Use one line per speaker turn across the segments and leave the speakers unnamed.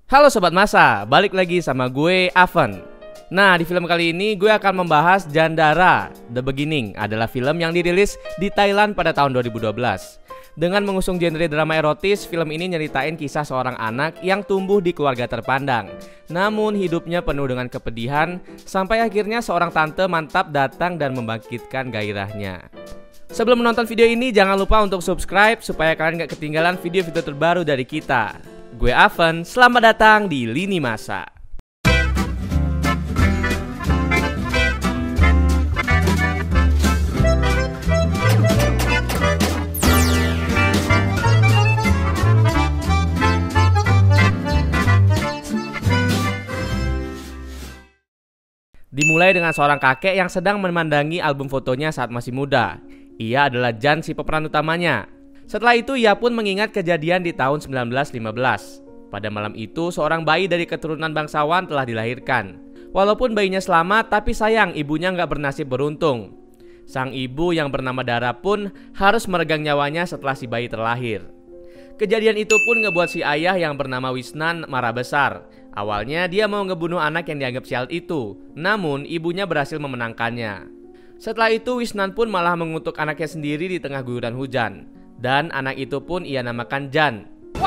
Halo Sobat Masa, balik lagi sama gue, Avan. Nah, di film kali ini gue akan membahas Jandara. The Beginning adalah film yang dirilis di Thailand pada tahun 2012. Dengan mengusung genre drama erotis, film ini nyeritain kisah seorang anak yang tumbuh di keluarga terpandang. Namun hidupnya penuh dengan kepedihan, sampai akhirnya seorang tante mantap datang dan membangkitkan gairahnya. Sebelum menonton video ini, jangan lupa untuk subscribe supaya kalian gak ketinggalan video-video terbaru dari kita. Gue Avan, selamat datang di Lini Masa. Dimulai dengan seorang kakek yang sedang memandangi album fotonya saat masih muda. Ia adalah Jan, si pemeran utamanya. Setelah itu ia pun mengingat kejadian di tahun 1915. Pada malam itu seorang bayi dari keturunan bangsawan telah dilahirkan. Walaupun bayinya selamat, tapi sayang ibunya nggak bernasib beruntung. Sang ibu yang bernama Dara pun harus meregang nyawanya setelah si bayi terlahir. Kejadian itu pun ngebuat si ayah yang bernama Wisnan marah besar. Awalnya dia mau ngebunuh anak yang dianggap sial itu, namun ibunya berhasil memenangkannya. Setelah itu Wisnan pun malah mengutuk anaknya sendiri di tengah guyuran hujan. Dan anak itu pun ia namakan Jan.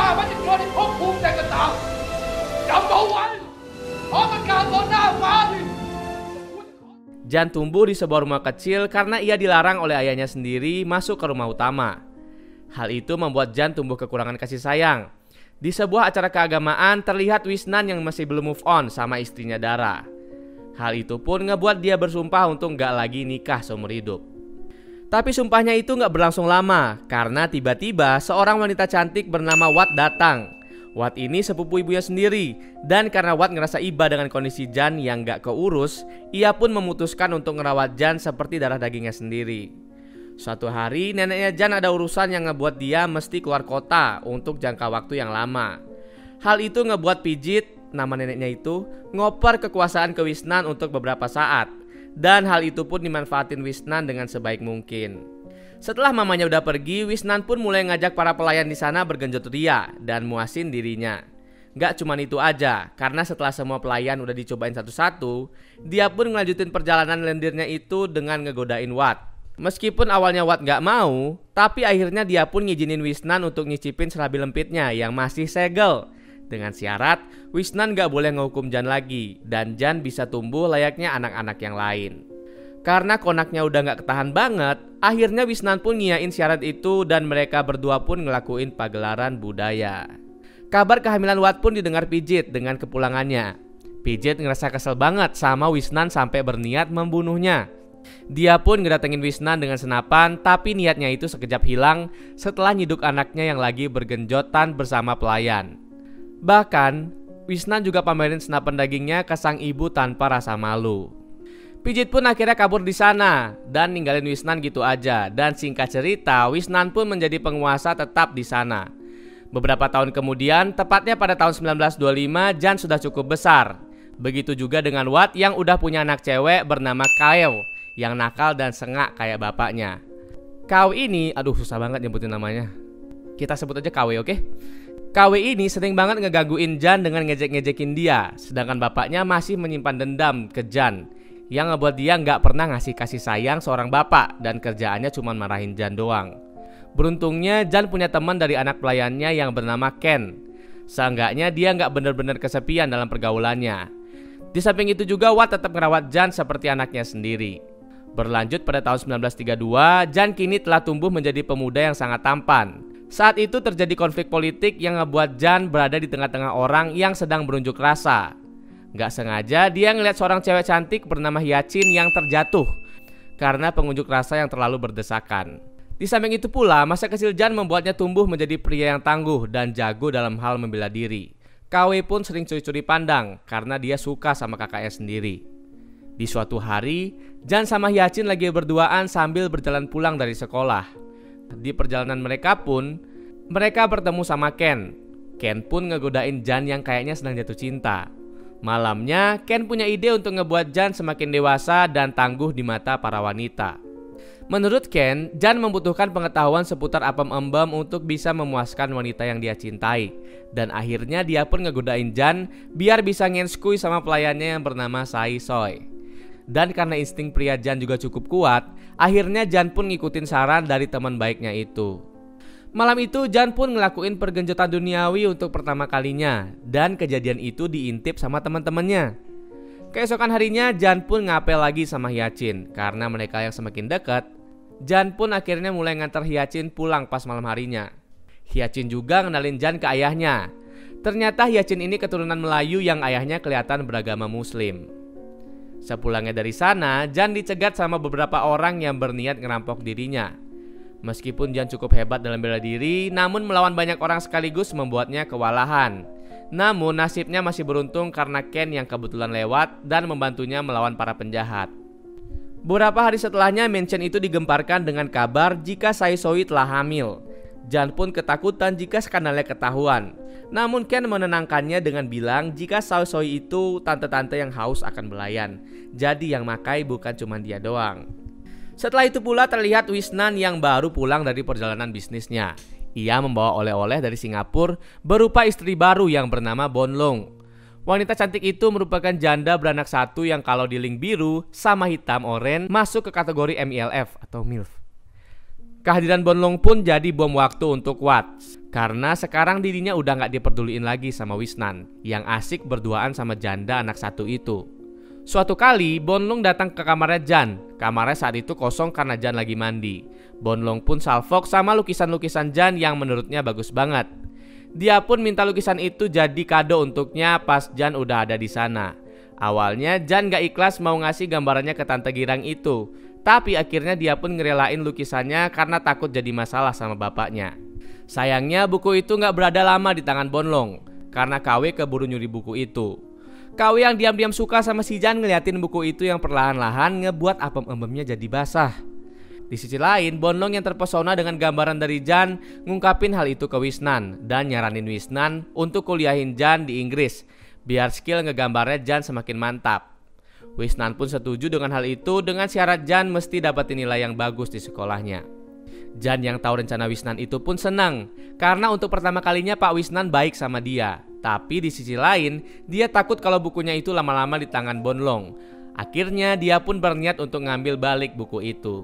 Jan tumbuh di sebuah rumah kecil karena ia dilarang oleh ayahnya sendiri masuk ke rumah utama. Hal itu membuat Jan tumbuh kekurangan kasih sayang. Di sebuah acara keagamaan terlihat Wisnan yang masih belum move on sama istrinya Dara. Hal itu pun ngebuat dia bersumpah untuk gak lagi nikah seumur hidup. Tapi sumpahnya itu gak berlangsung lama, karena tiba-tiba seorang wanita cantik bernama Wat datang. Wat ini sepupu ibunya sendiri, dan karena Wat ngerasa iba dengan kondisi Jan yang gak keurus, ia pun memutuskan untuk ngerawat Jan seperti darah dagingnya sendiri. Suatu hari neneknya Jan ada urusan yang ngebuat dia mesti keluar kota untuk jangka waktu yang lama. Hal itu ngebuat Pijit, nama neneknya itu, ngoper kekuasaan ke Wisnan untuk beberapa saat. Dan hal itu pun dimanfaatin Wisnan dengan sebaik mungkin. Setelah mamanya udah pergi, Wisnan pun mulai ngajak para pelayan di sana bergenjot ria dan muasin dirinya. Gak cuman itu aja, karena setelah semua pelayan udah dicobain satu-satu, dia pun ngelanjutin perjalanan lendirnya itu dengan ngegodain Wat. Meskipun awalnya Wat gak mau, tapi akhirnya dia pun ngizinin Wisnan untuk nyicipin serabi lempitnya yang masih segel. Dengan syarat, Wisnan gak boleh ngehukum Jan lagi, dan Jan bisa tumbuh layaknya anak-anak yang lain. Karena konaknya udah gak ketahan banget, akhirnya Wisnan pun ngiyain syarat itu dan mereka berdua pun ngelakuin pagelaran budaya. Kabar kehamilan Wat pun didengar Pijit dengan kepulangannya. Pijit ngerasa kesel banget sama Wisnan sampai berniat membunuhnya. Dia pun ngedatengin Wisnan dengan senapan, tapi niatnya itu sekejap hilang setelah nyiduk anaknya yang lagi bergenjotan bersama pelayan. Bahkan, Wisnan juga pamerin senapan dagingnya ke sang ibu tanpa rasa malu. Pijit pun akhirnya kabur di sana dan ninggalin Wisnan gitu aja. Dan singkat cerita, Wisnan pun menjadi penguasa tetap di sana. Beberapa tahun kemudian, tepatnya pada tahun 1925, Jan sudah cukup besar. Begitu juga dengan Wat yang udah punya anak cewek bernama Kaew, yang nakal dan sengak kayak bapaknya. Kaew ini, aduh susah banget nyebutin namanya. Kita sebut aja Kaew, oke? KW ini sering banget ngegangguin Jan dengan ngejek-ngejekin dia. Sedangkan bapaknya masih menyimpan dendam ke Jan, yang ngebuat dia nggak pernah ngasih kasih sayang seorang bapak dan kerjaannya cuma marahin Jan doang. Beruntungnya Jan punya teman dari anak pelayannya yang bernama Ken. Seenggaknya dia nggak bener-bener kesepian dalam pergaulannya. Di samping itu juga Wat tetap ngerawat Jan seperti anaknya sendiri. Berlanjut pada tahun 1932, Jan kini telah tumbuh menjadi pemuda yang sangat tampan. Saat itu terjadi konflik politik yang ngebuat Jan berada di tengah-tengah orang yang sedang berunjuk rasa. Gak sengaja dia ngeliat seorang cewek cantik bernama Hyacin yang terjatuh karena pengunjuk rasa yang terlalu berdesakan. Di samping itu pula, masa kecil Jan membuatnya tumbuh menjadi pria yang tangguh dan jago dalam hal membela diri. KW pun sering curi-curi pandang karena dia suka sama kakaknya sendiri. Di suatu hari, Jan sama Hyacin lagi berduaan sambil berjalan pulang dari sekolah. Di perjalanan mereka pun, mereka bertemu sama Ken. Ken pun ngegodain Jan yang kayaknya sedang jatuh cinta. Malamnya, Ken punya ide untuk ngebuat Jan semakin dewasa dan tangguh di mata para wanita. Menurut Ken, Jan membutuhkan pengetahuan seputar apem embem untuk bisa memuaskan wanita yang dia cintai. Dan akhirnya dia pun ngegodain Jan biar bisa ngenskui sama pelayannya yang bernama Sai Soy. Dan karena insting pria Jan juga cukup kuat, akhirnya Jan pun ngikutin saran dari teman baiknya itu. Malam itu Jan pun ngelakuin pergenjotan duniawi untuk pertama kalinya. Dan kejadian itu diintip sama teman-temannya. Keesokan harinya Jan pun ngapel lagi sama Hyacin. Karena mereka yang semakin dekat, Jan pun akhirnya mulai ngantar Hyacin pulang pas malam harinya. Hyacin juga ngenalin Jan ke ayahnya. Ternyata Hyacin ini keturunan Melayu yang ayahnya kelihatan beragama Muslim. Sepulangnya dari sana, Jan dicegat sama beberapa orang yang berniat ngerampok dirinya. Meskipun Jan cukup hebat dalam bela diri, namun melawan banyak orang sekaligus membuatnya kewalahan. Namun nasibnya masih beruntung karena Ken yang kebetulan lewat dan membantunya melawan para penjahat. Beberapa hari setelahnya, mansion itu digemparkan dengan kabar jika Sai Soy telah hamil. Jan pun ketakutan jika skandalnya ketahuan. Namun Ken menenangkannya dengan bilang jika Sai Soy itu tante-tante yang haus akan belayan. Jadi yang makai bukan cuma dia doang. Setelah itu pula terlihat Wisnan yang baru pulang dari perjalanan bisnisnya. Ia membawa oleh-oleh dari Singapura berupa istri baru yang bernama Bonlong. Wanita cantik itu merupakan janda beranak satu yang kalau di link biru sama hitam oren masuk ke kategori MILF atau MILF. Kehadiran Bonlong pun jadi bom waktu untuk Watts, karena sekarang dirinya udah gak diperduliin lagi sama Wisnan yang asik berduaan sama janda anak satu itu. Suatu kali Bonlong datang ke kamarnya Jan. Kamarnya saat itu kosong karena Jan lagi mandi. Bonlong pun salfok sama lukisan-lukisan Jan yang menurutnya bagus banget. Dia pun minta lukisan itu jadi kado untuknya pas Jan udah ada di sana. Awalnya Jan gak ikhlas mau ngasih gambarannya ke Tante Girang itu, tapi akhirnya dia pun ngerelain lukisannya karena takut jadi masalah sama bapaknya. Sayangnya buku itu gak berada lama di tangan Bonlong, karena KW keburu nyuri buku itu. KW yang diam-diam suka sama si Jan ngeliatin buku itu yang perlahan-lahan ngebuat apem embemnya jadi basah. Di sisi lain, Bonlong yang terpesona dengan gambaran dari Jan ngungkapin hal itu ke Wisnan dan nyaranin Wisnan untuk kuliahin Jan di Inggris biar skill ngegambarnya Jan semakin mantap. Wisnan pun setuju dengan hal itu dengan syarat Jan mesti dapetin nilai yang bagus di sekolahnya. Jan yang tahu rencana Wisnan itu pun senang karena untuk pertama kalinya Pak Wisnan baik sama dia. Tapi di sisi lain, dia takut kalau bukunya itu lama-lama di tangan Bonlong. Akhirnya dia pun berniat untuk ngambil balik buku itu.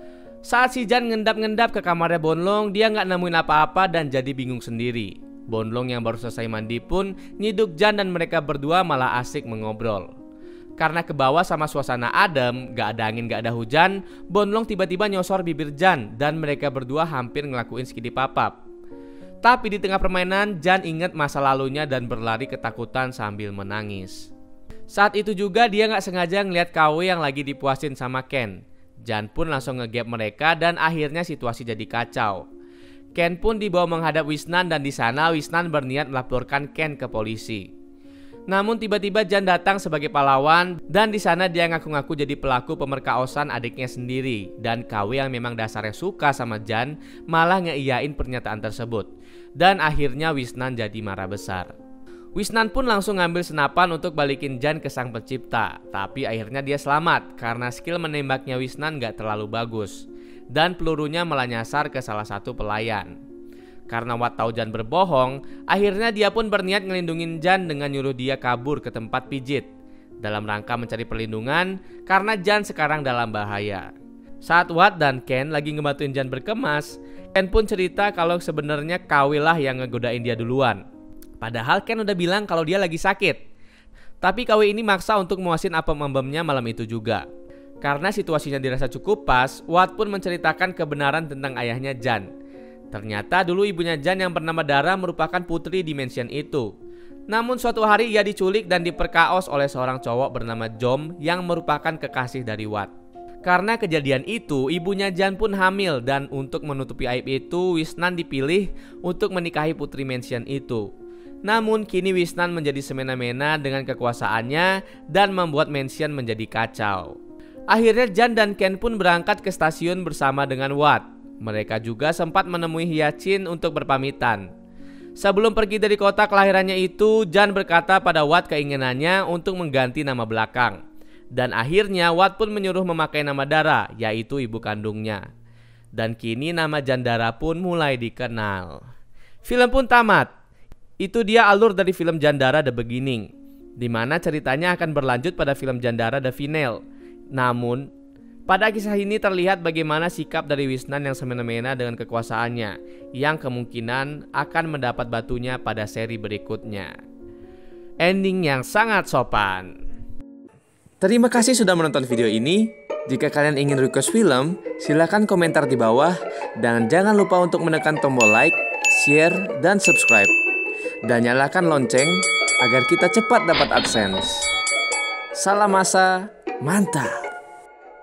Saat si Jan ngendap-ngendap ke kamarnya Bonlong, dia nggak nemuin apa-apa dan jadi bingung sendiri. Bonlong yang baru selesai mandi pun nyiduk Jan dan mereka berdua malah asik mengobrol. Karena ke bawah sama suasana adem, gak ada angin gak ada hujan, Bonlong tiba-tiba nyosor bibir Jan dan mereka berdua hampir ngelakuin skidi papap. Tapi di tengah permainan, Jan inget masa lalunya dan berlari ketakutan sambil menangis. Saat itu juga dia gak sengaja ngeliat KW yang lagi dipuasin sama Ken. Jan pun langsung nge-gap mereka dan akhirnya situasi jadi kacau. Ken pun dibawa menghadap Wisnan dan di sana Wisnan berniat melaporkan Ken ke polisi. Namun tiba-tiba Jan datang sebagai pahlawan dan di sana dia ngaku-ngaku jadi pelaku pemerkosaan adiknya sendiri dan KW yang memang dasarnya suka sama Jan malah ngeiyain pernyataan tersebut. Dan akhirnya Wisnan jadi marah besar. Wisnan pun langsung ngambil senapan untuk balikin Jan ke sang pencipta. Tapi akhirnya dia selamat karena skill menembaknya Wisnan gak terlalu bagus. Dan pelurunya malah nyasar ke salah satu pelayan. Karena Watt tahu Jan berbohong, akhirnya dia pun berniat ngelindungin Jan dengan nyuruh dia kabur ke tempat pijit. Dalam rangka mencari perlindungan karena Jan sekarang dalam bahaya. Saat Watt dan Ken lagi ngebantuin Jan berkemas, Ken pun cerita kalau sebenarnya KW lah yang ngegodain dia duluan. Padahal Ken udah bilang kalau dia lagi sakit. Tapi KW ini maksa untuk muasin apem embemnya malam itu juga. Karena situasinya dirasa cukup pas, Watt pun menceritakan kebenaran tentang ayahnya Jan. Ternyata dulu ibunya Jan yang bernama Dara merupakan putri di mansion itu. Namun suatu hari ia diculik dan diperkaos oleh seorang cowok bernama Jom yang merupakan kekasih dari Watt. Karena kejadian itu, ibunya Jan pun hamil dan untuk menutupi aib itu, Wisnan dipilih untuk menikahi putri mansion itu. Namun kini Wisnan menjadi semena-mena dengan kekuasaannya dan membuat mansion menjadi kacau. Akhirnya Jan dan Ken pun berangkat ke stasiun bersama dengan Watt. Mereka juga sempat menemui Hyacin untuk berpamitan. Sebelum pergi dari kota kelahirannya itu, Jan berkata pada Watt keinginannya untuk mengganti nama belakang. Dan akhirnya Watt pun menyuruh memakai nama Dara, yaitu ibu kandungnya. Dan kini nama Jandara pun mulai dikenal. Film pun tamat. Itu dia alur dari film Jandara The Beginning, di mana ceritanya akan berlanjut pada film Jandara The Finale. Namun, pada kisah ini terlihat bagaimana sikap dari Wisnan yang semena-mena dengan kekuasaannya, yang kemungkinan akan mendapat batunya pada seri berikutnya. Ending yang sangat sopan. Terima kasih sudah menonton video ini. Jika kalian ingin request film, silahkan komentar di bawah. Dan jangan lupa untuk menekan tombol like, share, dan subscribe. Dan nyalakan lonceng agar kita cepat dapat AdSense. Salam masa, mantap!